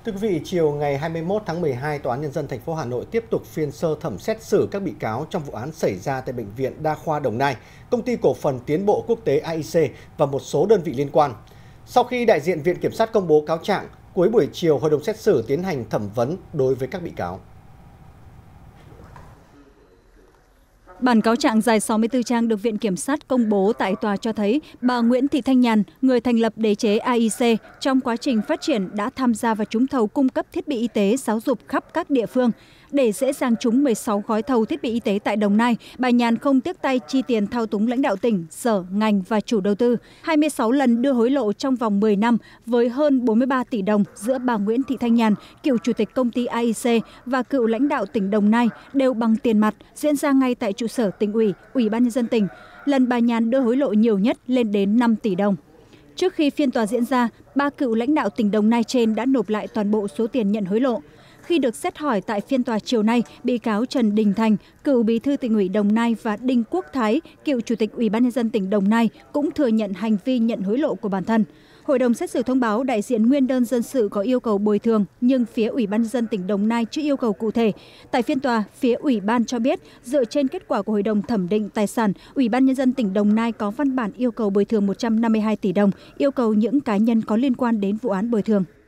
Thưa quý vị, chiều ngày 21 tháng 12, Tòa án Nhân dân thành phố Hà Nội tiếp tục phiên sơ thẩm xét xử các bị cáo trong vụ án xảy ra tại Bệnh viện Đa khoa Đồng Nai, Công ty Cổ phần Tiến bộ Quốc tế AIC và một số đơn vị liên quan. Sau khi đại diện Viện Kiểm sát công bố cáo trạng, cuối buổi chiều, Hội đồng xét xử tiến hành thẩm vấn đối với các bị cáo. Bản cáo trạng dài 64 trang được Viện Kiểm sát công bố tại tòa cho thấy bà Nguyễn Thị Thanh Nhàn, người thành lập đế chế AIC, trong quá trình phát triển đã tham gia vào trúng thầu cung cấp thiết bị y tế giáo dục khắp các địa phương. Để dễ dàng trúng 16 gói thầu thiết bị y tế tại Đồng Nai, bà Nhàn không tiếc tay chi tiền thao túng lãnh đạo tỉnh, sở, ngành và chủ đầu tư. 26 lần đưa hối lộ trong vòng 10 năm với hơn 43 tỷ đồng giữa bà Nguyễn Thị Thanh Nhàn, cựu chủ tịch công ty AIC và cựu lãnh đạo tỉnh Đồng Nai đều bằng tiền mặt, diễn ra ngay tại trụ sở tỉnh ủy, Ủy ban nhân dân tỉnh. Lần bà Nhàn đưa hối lộ nhiều nhất lên đến 5 tỷ đồng. Trước khi phiên tòa diễn ra, ba cựu lãnh đạo tỉnh Đồng Nai trên đã nộp lại toàn bộ số tiền nhận hối lộ. Khi được xét hỏi tại phiên tòa chiều nay, bị cáo Trần Đình Thành, cựu bí thư tỉnh ủy Đồng Nai và Đinh Quốc Thái, cựu chủ tịch Ủy ban nhân dân tỉnh Đồng Nai cũng thừa nhận hành vi nhận hối lộ của bản thân. Hội đồng xét xử thông báo đại diện nguyên đơn dân sự có yêu cầu bồi thường, nhưng phía Ủy ban nhân dân tỉnh Đồng Nai chưa yêu cầu cụ thể. Tại phiên tòa, phía Ủy ban cho biết, dựa trên kết quả của Hội đồng thẩm định tài sản, Ủy ban nhân dân tỉnh Đồng Nai có văn bản yêu cầu bồi thường 152 tỷ đồng, yêu cầu những cá nhân có liên quan đến vụ án bồi thường.